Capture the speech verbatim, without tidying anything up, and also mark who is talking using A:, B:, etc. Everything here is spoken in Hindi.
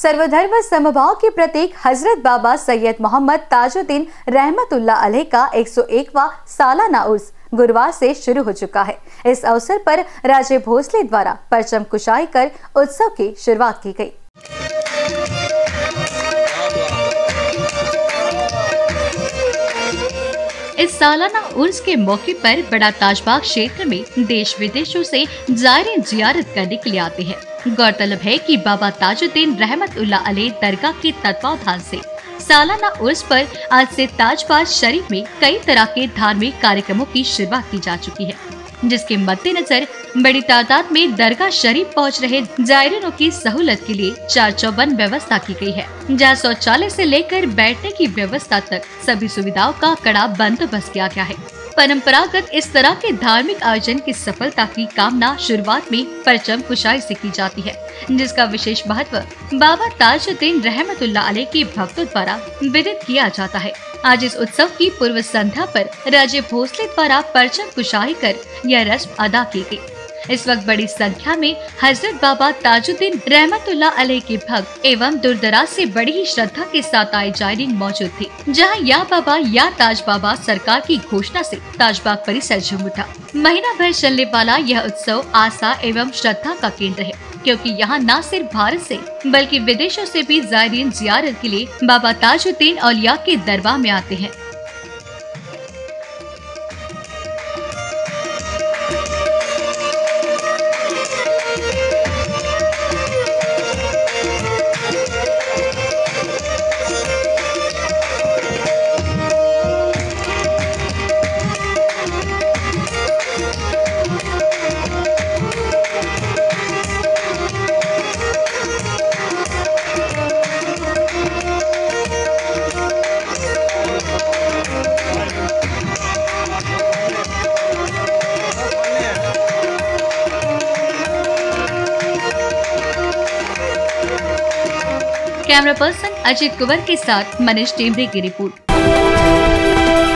A: सर्वधर्म समभाव के प्रतीक हजरत बाबा सैयद मोहम्मद ताजुद्दीन रहमतुल्लाह अलैह का एक सौ एकवां सालाना उर्स गुरुवार से शुरू हो चुका है। इस अवसर पर राजे भोसले द्वारा परचम कुशाई कर उत्सव की शुरुआत की गई।
B: इस सालाना उर्स के मौके पर बड़ा ताजबाग क्षेत्र में देश विदेशों से ज़ायरीन जियारत करने के लिए आते हैं। गौरतलब है कि बाबा ताजुद्दीन रहमतुल्लाह अलैह दरगाह के तत्वावधान से सालाना उर्स पर आज से ताजबाग शरीफ में कई तरह के धार्मिक कार्यक्रमों की शुरुआत की जा चुकी है, जिसके मद्देनजर बड़ी तादाद में दरगाह शरीफ पहुंच रहे जायरीनों की सहूलत के लिए चार चौबंद व्यवस्था की गई है, जहां शौचालय से लेकर बैठने की व्यवस्था तक सभी सुविधाओं का कड़ा बंदोबस्त किया गया है। परंपरागत इस तरह के धार्मिक आयोजन की सफलता की कामना शुरुआत में परचम कुशाई से की जाती है, जिसका विशेष महत्व बाबा ताजुद्दीन रहमतुल्लाह अलैह के भक्तों द्वारा विदित किया जाता है। आज इस उत्सव की पूर्व संध्या पर राजे भोसले द्वारा परचम कुशाई कर यह रस्म अदा की गई। इस वक्त बड़ी संख्या में हजरत बाबा ताजुद्दीन रहमतुल्लाह अलैह के भक्त एवं दूरदराज से बड़ी ही श्रद्धा के साथ आए जायरीन मौजूद थे, जहां या बाबा या ताज बाबा सरकार की घोषणा से ताजबाग परिसर झूम उठा। महीना भर चलने वाला यह उत्सव आस्था एवं श्रद्धा का केंद्र है, क्योंकि यहाँ न सिर्फ भारत से बल्कि विदेशों से भी जायरीन जियारत के लिए बाबा ताजुद्दीन औलिया के दरबार में आते हैं। कैमरा पर्सन अजीत कुंवर के साथ मनीष टेमरे की रिपोर्ट।